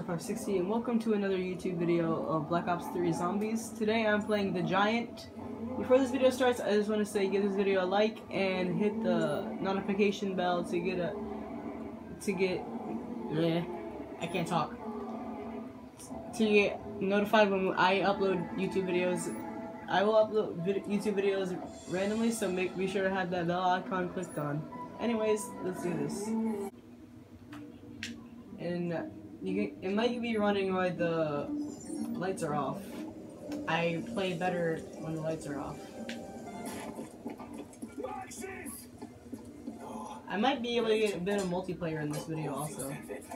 Monster560 and welcome to another YouTube video of Black Ops 3 Zombies. Today I'm playing the Giant. Before this video starts, I just want to say give this video a like and hit the notification bell to get notified when I upload YouTube videos. I will upload YouTube videos randomly, so be sure to have that bell icon clicked on. Anyways, let's do this. And it might be wondering why the lights are off. I play better when the lights are off. I might be able to get a bit of multiplayer in this video also.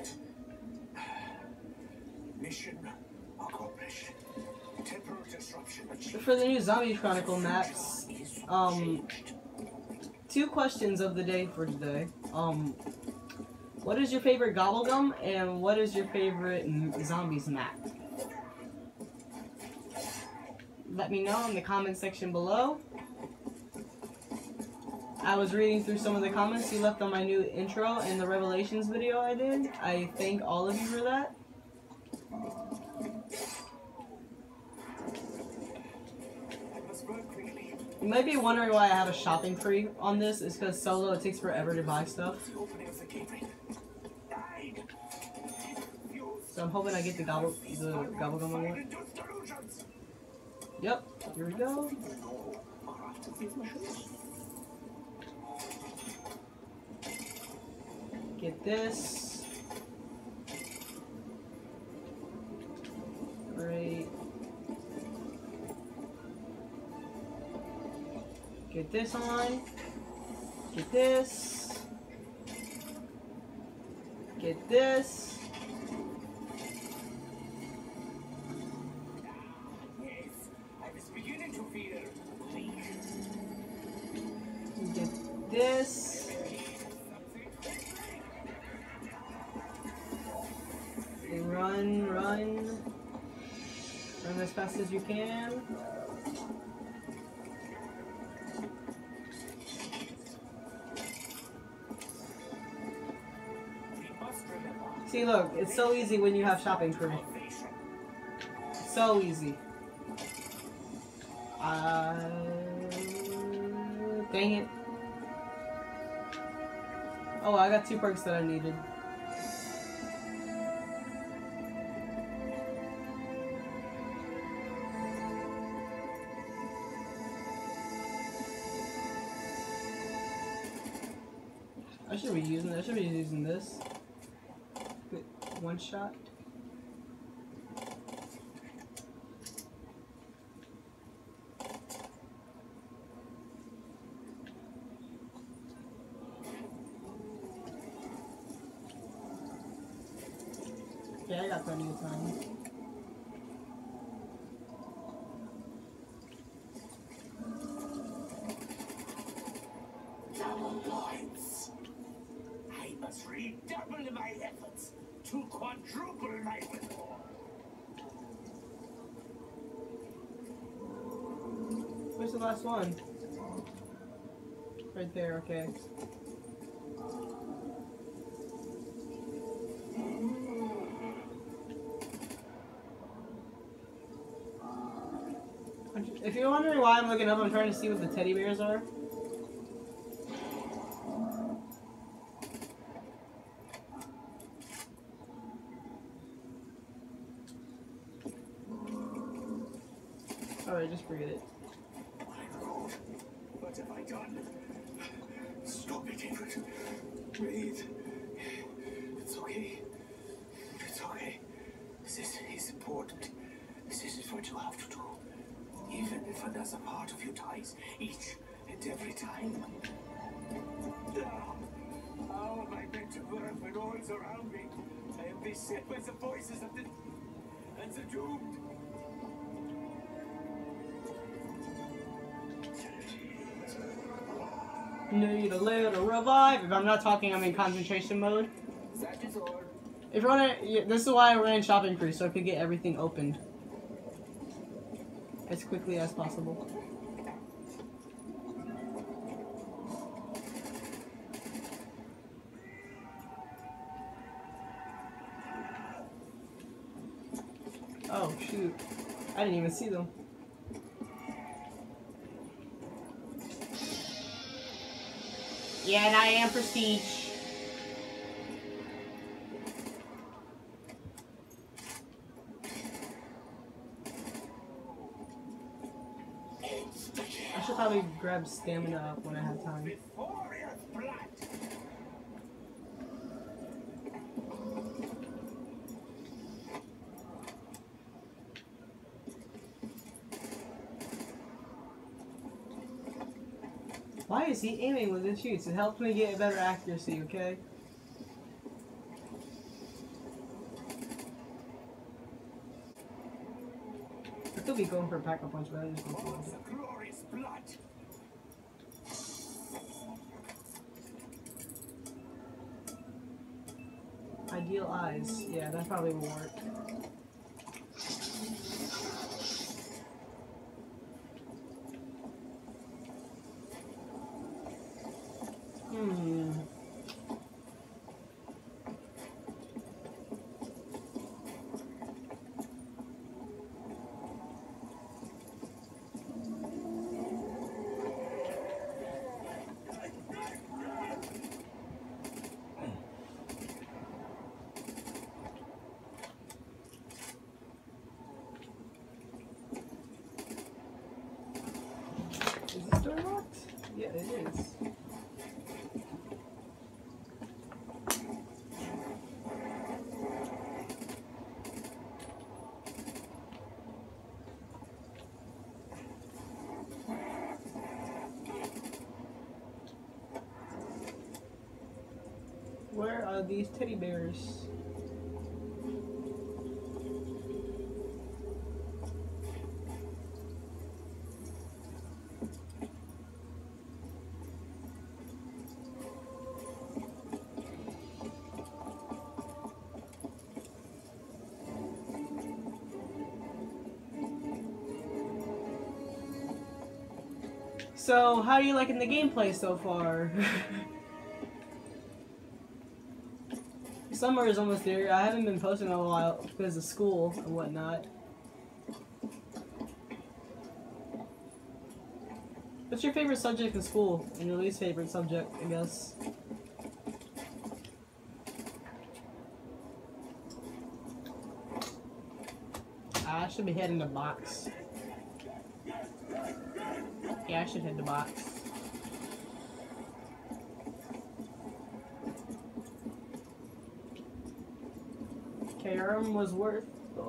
Mission accomplished. Temporal disruption achieved. For the new Zombie Chronicle maps, 2 questions of the day for today. What is your favorite Gobblegum, and what is your favorite Zombies map? Let me know in the comment section below. I was reading through some of the comments you left on my new intro and the Revelations video I did. I thank all of you for that. You might be wondering why I have a shopping tree on this. It's because solo it takes forever to buy stuff. So I'm hoping I get the Gobblegum one. Yep, here we go. Get this. Great. Get this on. Get this. Get this. Get this. Run, run. Run as fast as you can. See, look, it's so easy when you have shopping tree. So easy. Dang it. Oh, I got 2 perks that I needed. I should be using this. Good. 1 shot. Yeah, I got plenty of time. Double points. I must redouble my efforts to quadruple my reward. Where's the last one? Right there, okay. If you're wondering why I'm looking up, I'm trying to see what the teddy bears are. Alright, just forget it. I'm wrong. What have I done? Stop it, David. Breathe. It's okay. It's okay. This is important. This is what you have to do. Even if another part of you dies each and every time. How am I meant to work when all's around me? I am beset by the voices of the doomed. Need a little revive. If I'm not talking, I'm in concentration mode. That is all. If you wanna, this is why I ran shopping tree, so I could get everything opened as quickly as possible. shoot. I didn't even see them. Yeah, and I am prestige. I should probably grab stamina up when I have time. Why is he aiming with his shoots? It helps me get better accuracy, okay? I could be going for a pack-a-punch, but I just don't feel it. Ideal eyes. Yeah, that probably will work. Is this door locked? Yeah, it is. Where are these teddy bears? So, how are you liking the gameplay so far? Summer is almost here. I haven't been posting in a while because of school and whatnot. What's your favorite subject in school? And your least favorite subject, I guess? I should be heading the box. Yeah, I should hit the box. KRM was worth,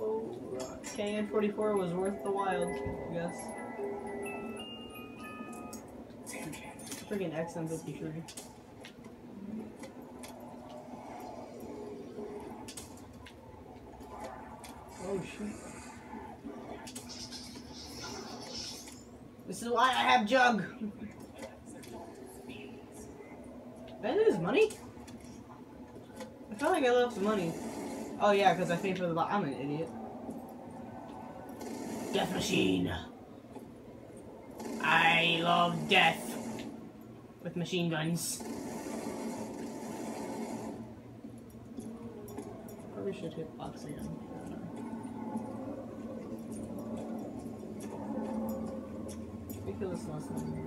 KN44 was worth the wild, I guess. Freaking XM53. Oh shoot. This is why I have Jug. That is money? I felt like I left some money. Oh yeah, because I paid for the box. I'm an idiot. Death machine. I love death. With machine guns. Probably should hit box again. Kill this last one.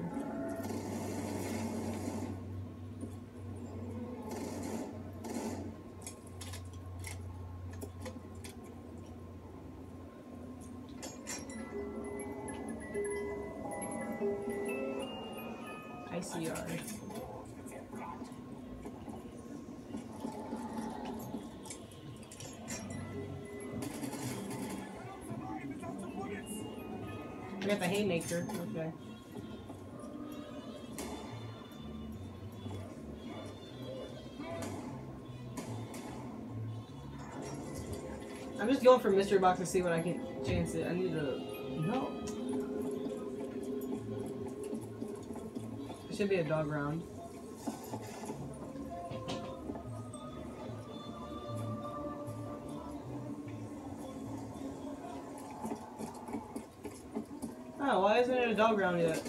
ICR. I got the haymaker. Okay. I'm just going for mystery box to see what I can chance it. I need to. No. It should be a dog round. Oh, why isn't it a dog round yet?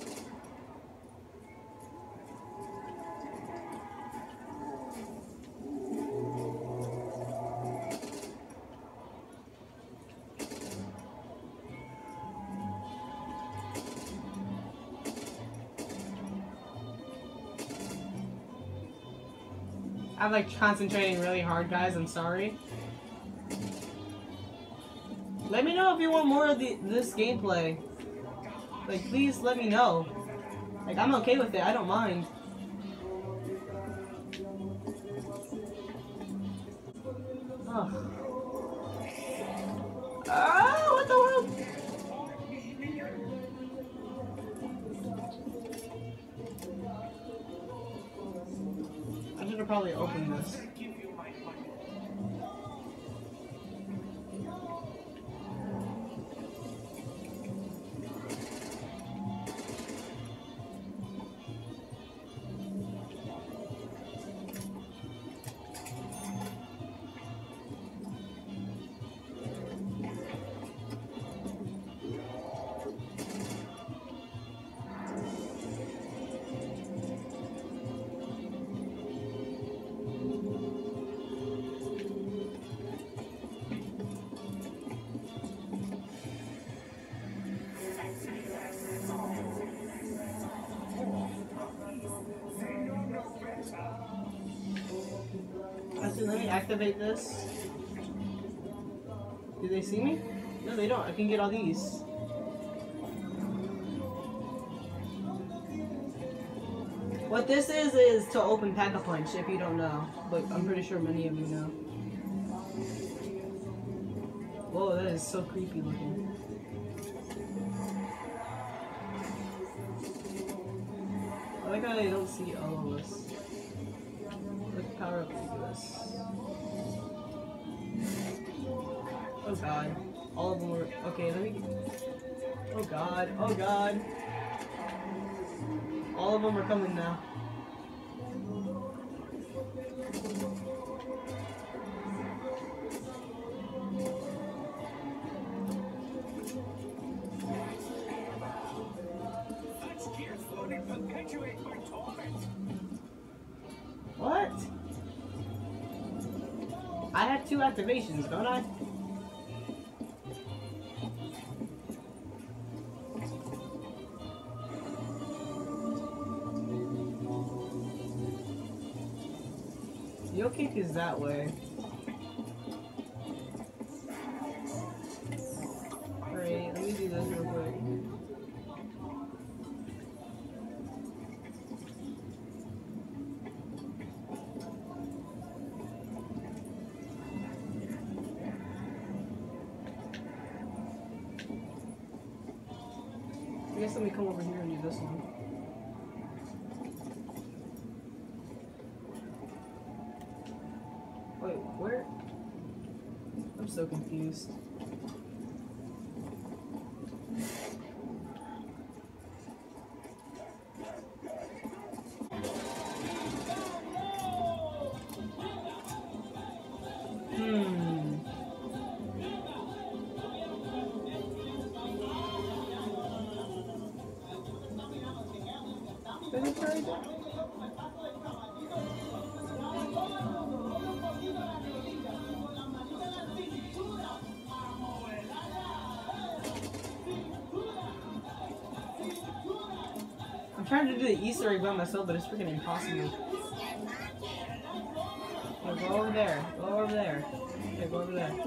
I'm like concentrating really hard, guys. I'm sorry. Let me know if you want more of this gameplay. Like, please let me know. Like, I'm okay with it. I don't mind. Oh. Ah, what the world? I should have probably opened this. Actually, let me activate this. Do they see me? No, they don't. I can get all these. What this is to open Pack-a-Punch, if you don't know. But I'm pretty sure many of you know. Whoa, that is so creepy looking. I like how they don't see all of us. Let's power up into this. Oh god. All of them were... Okay, let me... Oh god. Oh god. All of them are coming now. What? I have 2 activations, don't I? Yo kick is that way. Alright, let me do this real quick. I guess let me come over here and do this one. Wait, where? I'm so confused. Did it try that? I'm trying to do the Easter egg by myself, but it's freaking impossible. Okay, go over there. Go over there. Okay, go over there.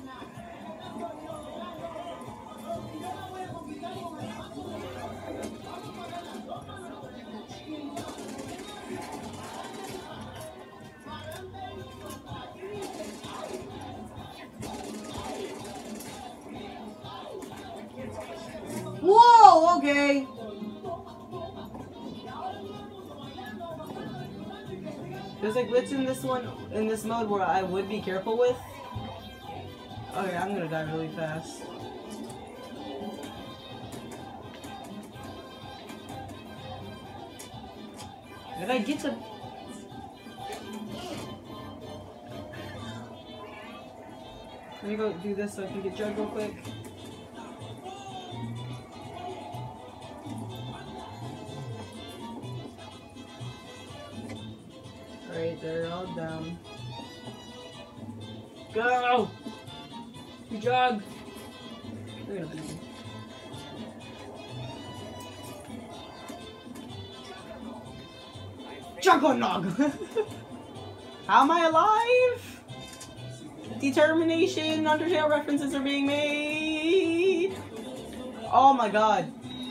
Whoa, okay. There's a glitch in this mode where I would be careful with. Okay, I'm gonna die really fast. Did I get to... Let me go do this so I can get Jug real quick. Alright, they're all down. Go! Jug! We're gonna beat him. Juggernog! How am I alive? Determination, Undertale references are being made. Oh my god.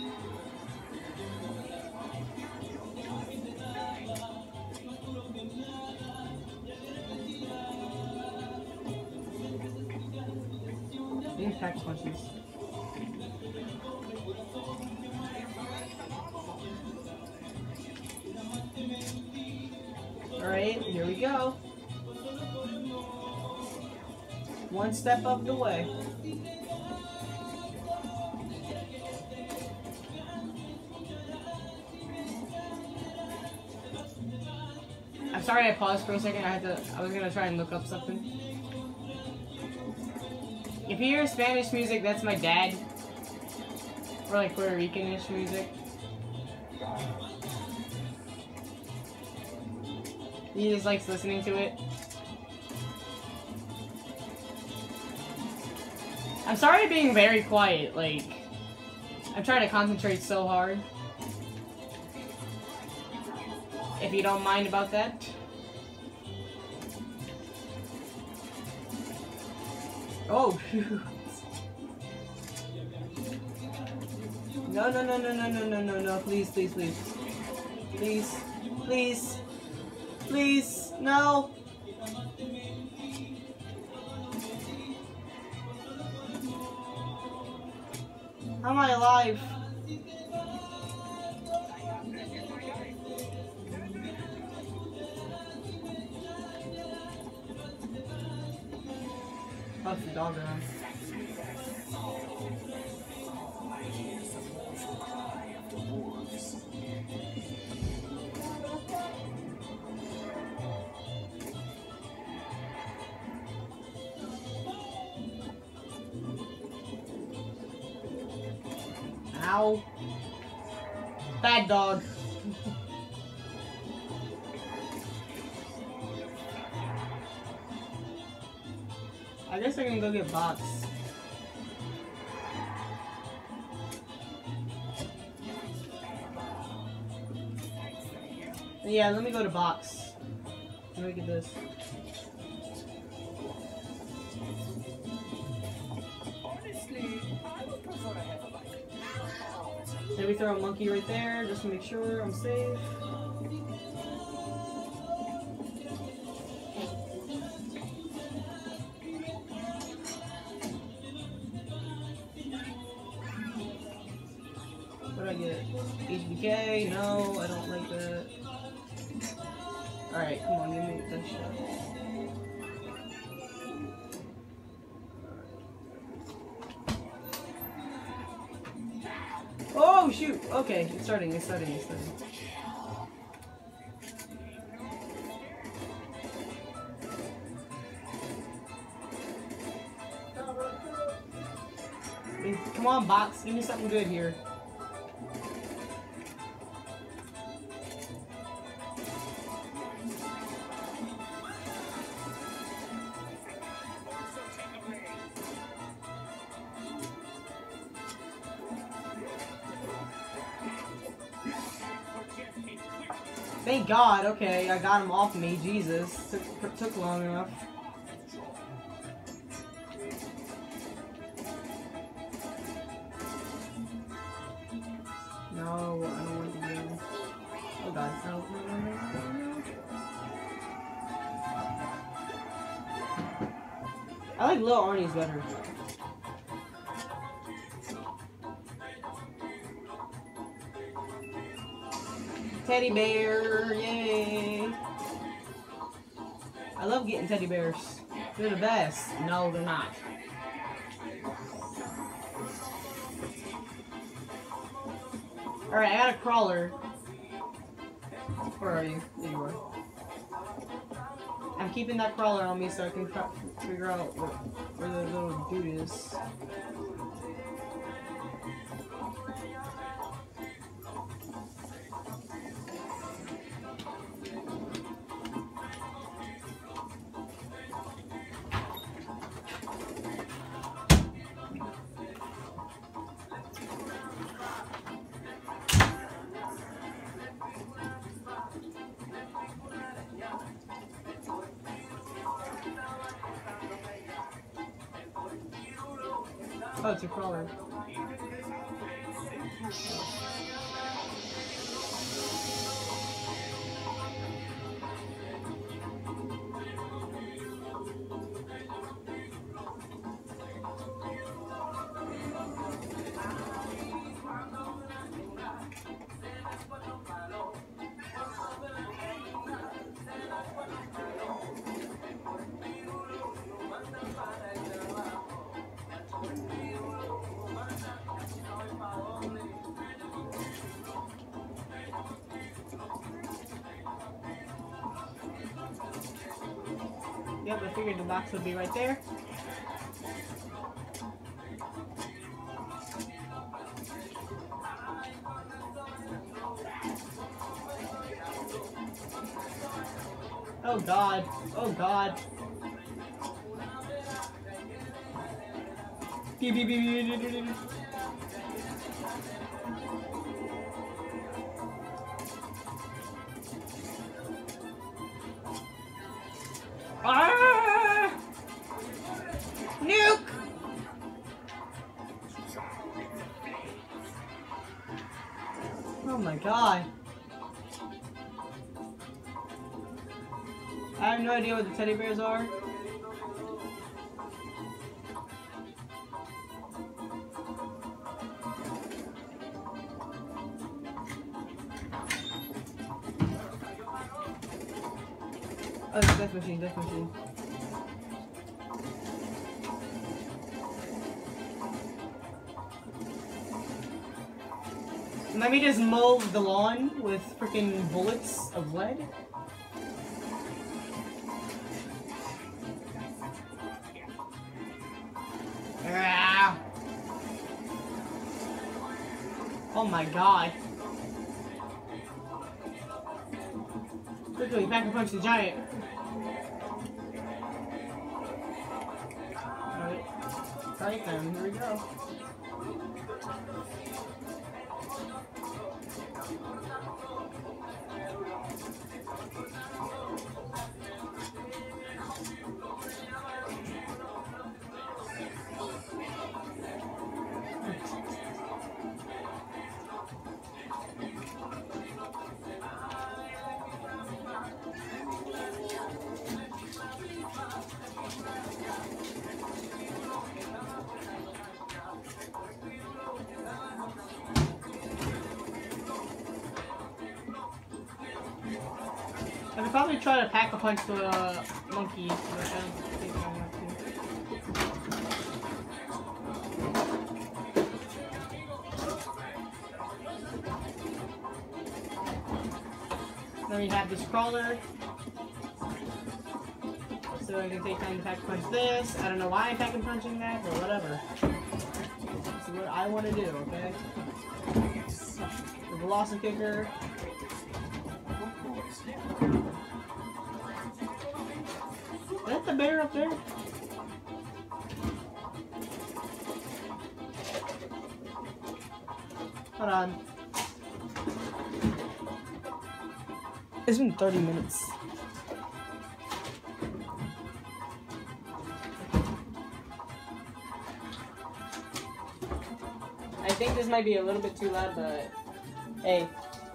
Impact punches. Alright, here we go. One step up the way. I'm sorry I paused for a second. I was gonna try and look up something. If you hear Spanish music, that's my dad. Or like Puerto Rican-ish music. He just likes listening to it. I'm sorry being very quiet, like, I'm trying to concentrate so hard. If you don't mind about that. Oh, shoot. No, no, no, no, no, no, no, no, no, please, please, please. Please, please, please, no. How am I alive? That's the dog around. Ow. Bad dog. I guess I can go get box. Yeah, let me go to box. Let me get this. Maybe throw a monkey right there just to make sure I'm safe. What do I get? HBK? No, I don't like that. Alright, come on, give me that shot. Oh shoot! Okay, it's starting, it's starting, it's starting. Come on, box, give me something good here. Thank God, okay, I got him off me, Jesus. Took long enough. No, I don't want to do. Oh God, no, no, no, no, no. I like Lil Arnie's better. Teddy bear, yay! I love getting teddy bears. They're the best. No, they're not. Alright, I got a crawler. Where are you? There you are. I'm keeping that crawler on me so I can figure out where the little dude is. Oh, it's a crawler. Yep, I figured the box would be right there. Oh god. Oh god. Beep, beep, beep, beep, beep, beep, beep. Ah! Nuke! Oh my god. I have no idea what the teddy bears are. Oh, it's death machine, death machine. Let me just mow the lawn with freaking bullets of lead. Ah. Oh my god. Quickly, back and punch the giant. Alright then, here we go. I could probably try to pack a punch to a monkey, but I don't think I want to. Then we have this crawler. So I can take time to pack a punch this. I don't know why I'm pack and punching that, but whatever. That's what I want to do, okay? The Velocikicker. Is that the bear up there? Hold on. It's been 30 minutes. I think this might be a little bit too loud, but hey.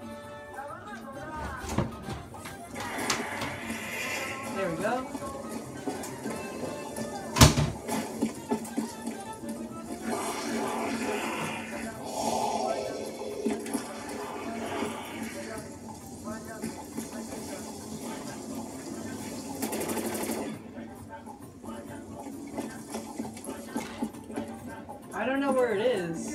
There we go. I don't know where it is.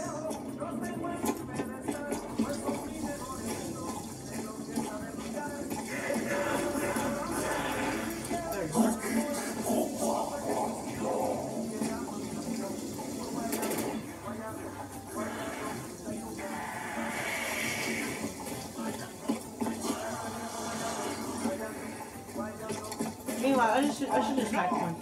Meanwhile, I should just hack one.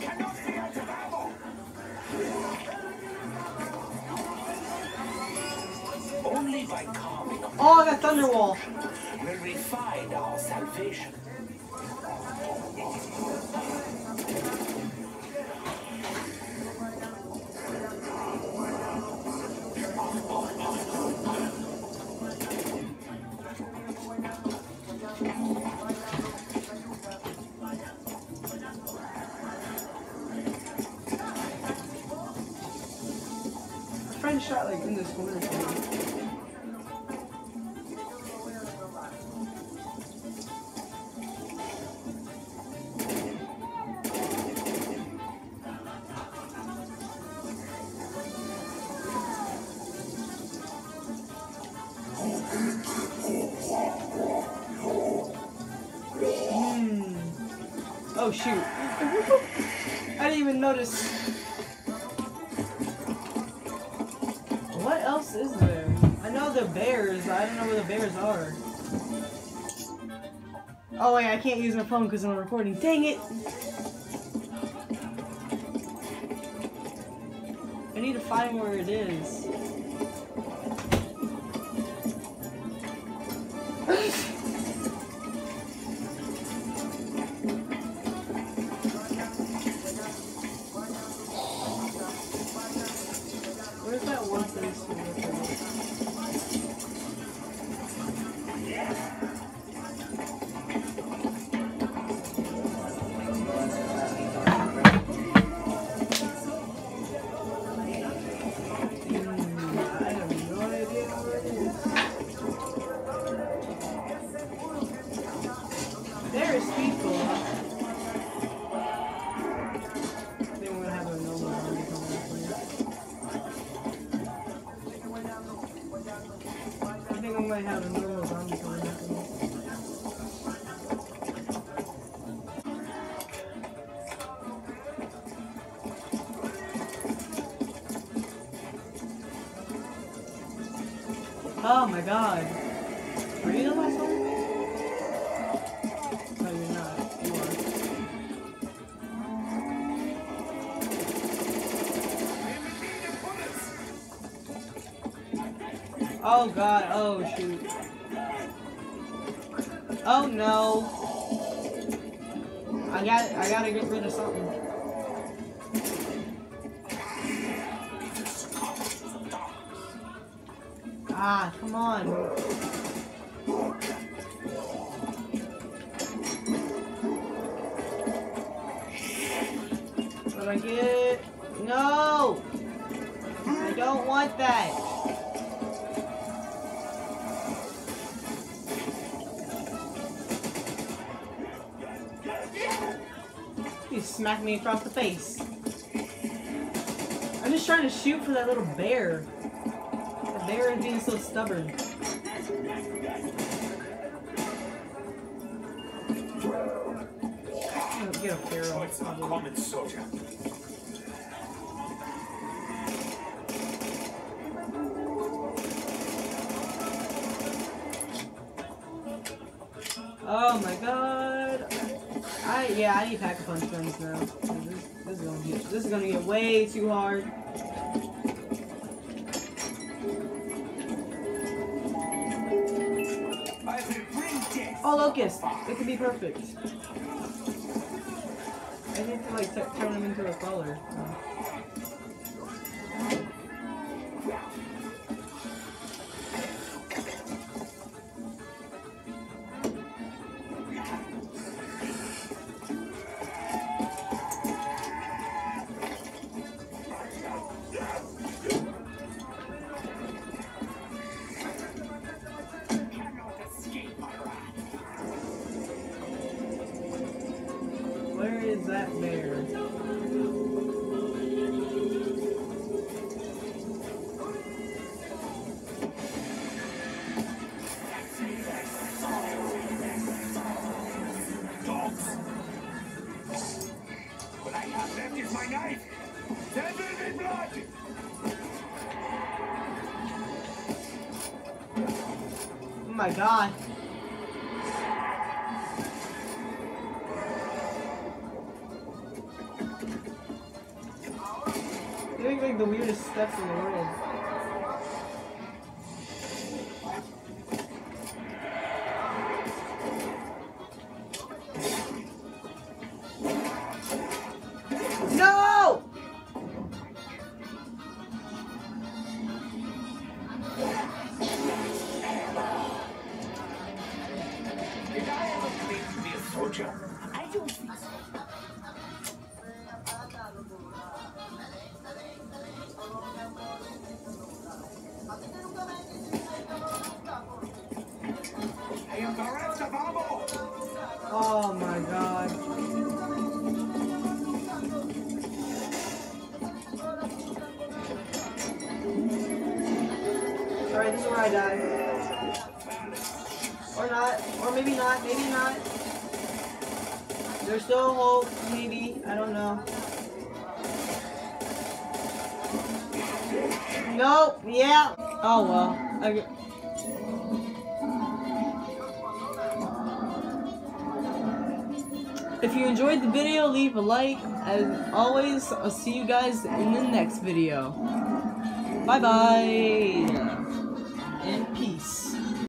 Only by calming Oh, I got Thunderwall. will we find our salvation. shot like in this corner. Oh shoot. I didn't even notice. What else is there? I know the bears, but I don't know where the bears are. Oh wait, I can't use my phone because I'm recording. Dang it! I need to find where it is. Where's that one place? There's people. Then we're gonna have a normal zombie coming up here. I think I might have a normal zombie coming up here. Oh my god. Are you the last one? No, you're not. You are. Oh god, oh shoot. Oh no. I gotta get rid of something. Ah, come on. What did I get? No! I don't want that. He smacked me across the face. I'm just trying to shoot for that little bear. The bear is being so stubborn. Get a feral. It's not common soldier. Oh my god. I need Pack-a-Punch guns now. This is gonna get way too hard. Oh, Locust! It could be perfect. I need to like turn him into a crawler. Where is that bear? Dogs. What I have left is my knife. There will be blood. Oh my god. You make like the weirdest steps in the world. No! Did I ever claim to be a soldier? I don't think so. Oh my god. Alright, this is where I die. Or not. Or maybe not. Maybe not. There's still hope. Maybe. I don't know. Nope. Yeah. Oh well. If you enjoyed the video, leave a like. As always, I'll see you guys in the next video. Bye bye.